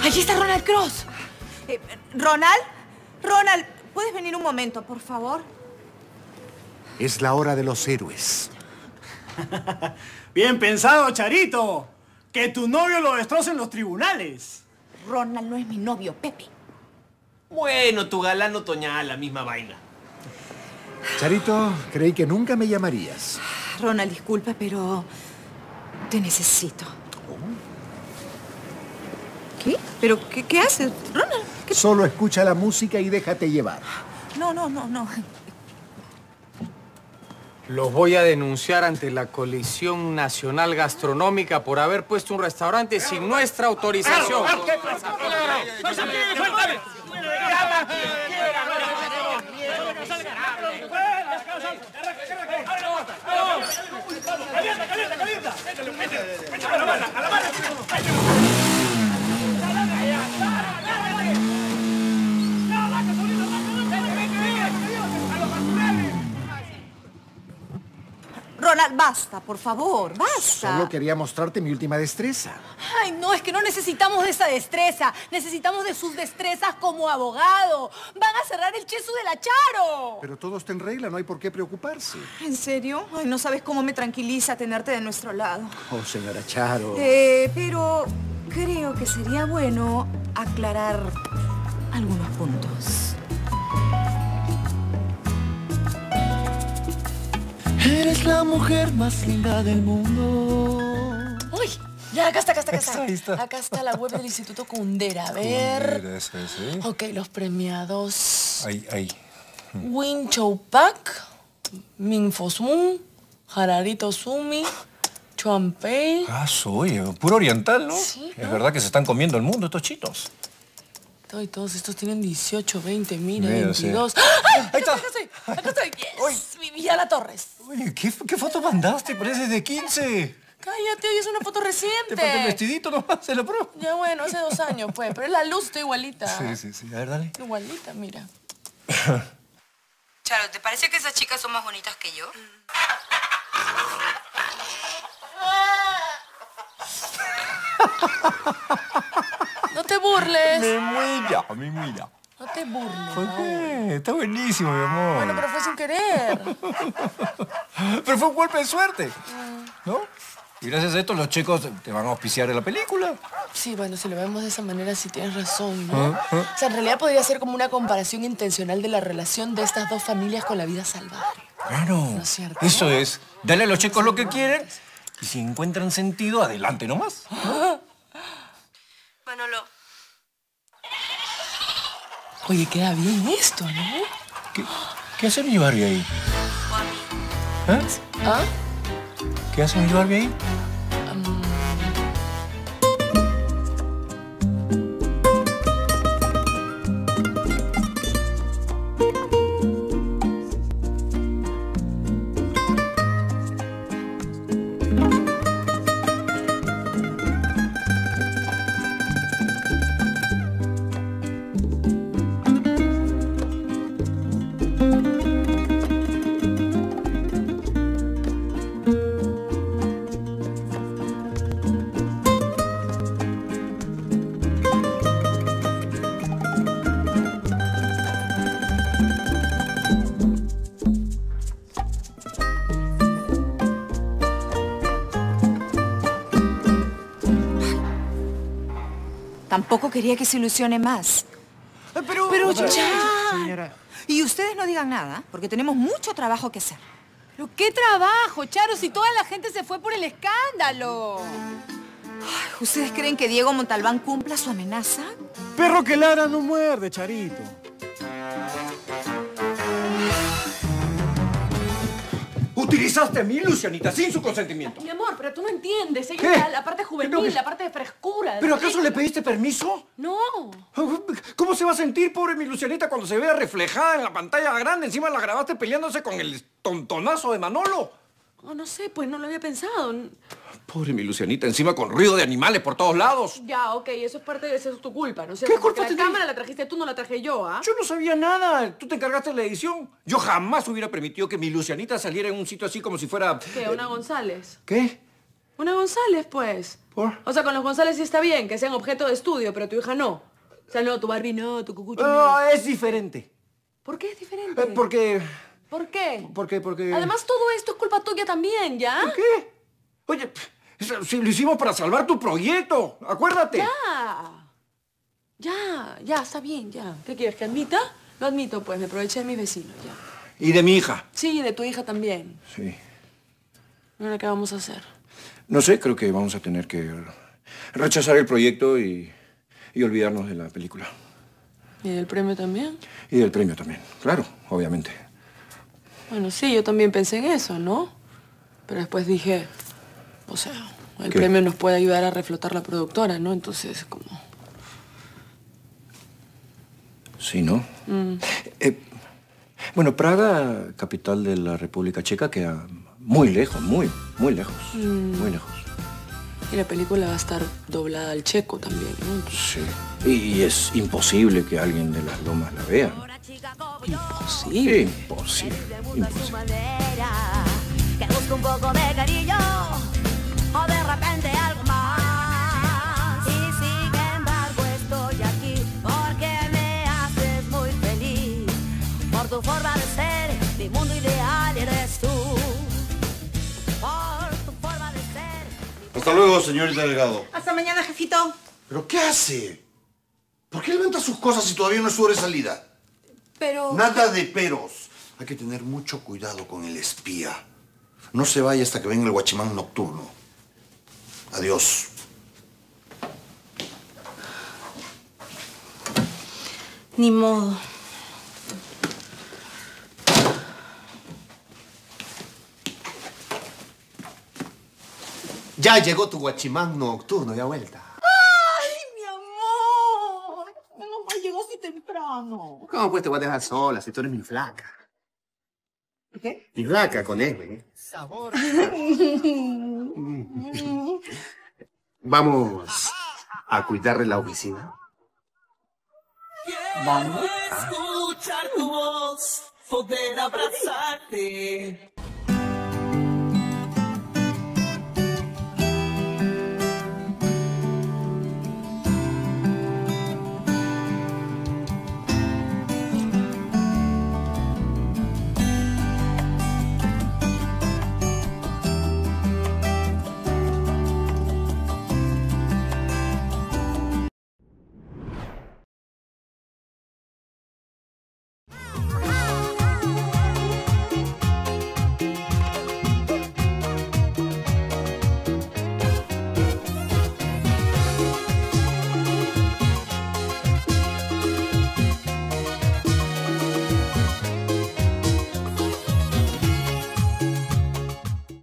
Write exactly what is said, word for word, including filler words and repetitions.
Allí está Ronald Cross. Eh, ¿Ronald? Ronald, ¿puedes venir un momento, por favor? Es la hora de los héroes. Bien pensado, Charito. Que tu novio lo destroce en los tribunales. Ronald no es mi novio, Pepe. Bueno, tu galán otoñal, la misma vaina. Charito, creí que nunca me llamarías. Ronald, disculpa, pero te necesito. ¿Qué? ¿Pero qué, qué haces, Ronald? ¿Qué... Solo escucha la música y déjate llevar. No, no, no, no. Los voy a denunciar ante la Coalición Nacional Gastronómica por haber puesto un restaurante sin nuestra autorización. ¿Qué pasa? ¡Calienta, calienta, calienta! ¡Échame la mano, a la mano! Ronald, basta, por favor, basta. Solo quería mostrarte mi última destreza. Ay, no, es que no necesitamos de esa destreza. Necesitamos de sus destrezas como abogado. Van a cerrar el chesu de la Charo. Pero todo está en regla, no hay por qué preocuparse. ¿En serio? Ay, no sabes cómo me tranquiliza tenerte de nuestro lado. Oh, señora Charo. Eh, pero creo que sería bueno aclarar algunos puntos. Eres la mujer más linda del mundo. Uy, ya, acá está, acá está, acá está. Ahí está. Acá está la web del Instituto Kundera. A ver. Kundera, ese, ese. Ok, los premiados. Ahí, ahí. Win Choupak, Min Fosmun, Hararito Sumi, Chuanpei. Ah, soy, puro oriental, ¿no? Sí, ¿no? Es verdad que se están comiendo el mundo estos chitos. Y todos estos tienen dieciocho, veinte, mira, Mira, veintidós. sí. ¡Ay! Ahí está. Acá estoy, acá estoy. Yes, mi Viviana Torres. Oye, ¿qué, qué foto mandaste? Pareces de quince. Cállate, hoy es una foto Te reciente. falta el vestidito nomás, se lo pruebo. Ya bueno, hace dos años, pues. Pero es la luz, está igualita. Sí, sí, sí. A ver, dale. Igualita, mira. Charo, ¿te parece que esas chicas son más bonitas que yo? No te burles. Me muera, me muera. No te burles. ¿Por Raúl. qué? Está buenísimo, mi amor. Bueno, pero fue sin querer. Pero fue un golpe de suerte, ¿no? Y gracias a esto los chicos te van a auspiciar en la película. Sí, bueno, si lo vemos de esa manera, sí tienes razón, ¿no? ¿Ah? ¿Ah? O sea, en realidad podría ser como una comparación intencional de la relación de estas dos familias con la vida salvaje. Claro. ¿No es cierto? Eso es. Dale a los chicos lo que quieren y si encuentran sentido, adelante nomás. Manolo, Oye, queda bien esto, ¿no? ¿Qué, qué hace mi Barbie ahí? Juan, ¿Eh? ¿Ah? ¿Qué hace mi Barbie ahí? Tampoco quería que se ilusione más. Pero... Pero Pero, ya. señora. Y ustedes no digan nada, porque tenemos mucho trabajo que hacer. ¿Pero qué trabajo, Charo, si toda la gente se fue por el escándalo? Ay, ¿ustedes creen que Diego Montalbán cumpla su amenaza? Perro que ladra no muerde, Charito. Utilizaste a mi Lucianita sin su consentimiento. Mi amor, pero tú no entiendes. Ella ¿Qué? es la, la parte juvenil, ¿Qué tengo que- la parte de frescura. de ¿Pero la acaso le pediste permiso? No. ¿Cómo se va a sentir, pobre mi Lucianita, cuando se vea reflejada en la pantalla grande? Encima la grabaste peleándose con el tontonazo de Manolo. Oh, no sé, pues no lo había pensado. Pobre mi Lucianita, encima con ruido de animales por todos lados. Ya, ok, eso es parte de eso es tu culpa, ¿no es cierto? ¿Qué culpa Porque la tenés? cámara la trajiste tú, no la traje yo, ¿ah? Yo no sabía nada. Tú te encargaste de la edición. Yo jamás hubiera permitido que mi Lucianita saliera en un sitio así como si fuera... ¿Qué, una González? ¿Qué? Una González, pues. ¿Por? O sea, con los González sí está bien, que sean objeto de estudio, pero tu hija no. O sea, no, tu Barbie no, tu cucucho no. No, es diferente. ¿Por qué es diferente? Eh, porque... ¿Por qué? Porque, porque... Además, todo esto es culpa tuya también, ¿ya? ¿Por qué? Oye, si lo hicimos para salvar tu proyecto, acuérdate. Ya. Ya, ya, está bien, ya. ¿Qué quieres, que admita? Lo admito, pues, me aproveché de mis vecinos, ya. Y de mi hija. Sí, de tu hija también. Sí. ¿Ahora qué vamos a hacer? No sé, creo que vamos a tener que rechazar el proyecto y, y olvidarnos de la película. ¿Y del premio también? Y del premio también, claro, obviamente. Bueno, sí, yo también pensé en eso, ¿no? Pero después dije, o sea, el ¿Qué? premio nos puede ayudar a reflotar la productora, ¿no? Entonces, como... Sí, ¿no? Mm. Eh, bueno, Praga, capital de la República Checa, queda muy lejos, muy, muy lejos, Mm. muy lejos. Y la película va a estar doblada al checo también, ¿no? Sí. Y es imposible que alguien de las lomas la vea. Imposible. Imposible, imposible. Que busca un poco de cariño o de repente algo más. Y sin embargo estoy aquí porque me haces muy feliz. Por tu forma de ser, mi mundo ideal eres tú. Por tu forma de ser. Hasta luego, señorita Delgado. Hasta mañana, jefito. ¿Pero qué hace? ¿Por qué levanta sus cosas si todavía no es su hora de salida? Pero... Nada de peros. Hay que tener mucho cuidado con el espía. No se vaya hasta que venga el guachimán nocturno. Adiós. Ni modo. Ya llegó tu guachimán nocturno, ya vuelta. ¡Ay, mi amor! Menos mal llegó así temprano. ¿Cómo pues te voy a dejar sola si tú eres mi flaca? ¿Qué? Mi flaca con él, ¿eh? Sabor. Vamos a cuidar de la oficina. Vamos. Escuchar tu voz, poder abrazarte.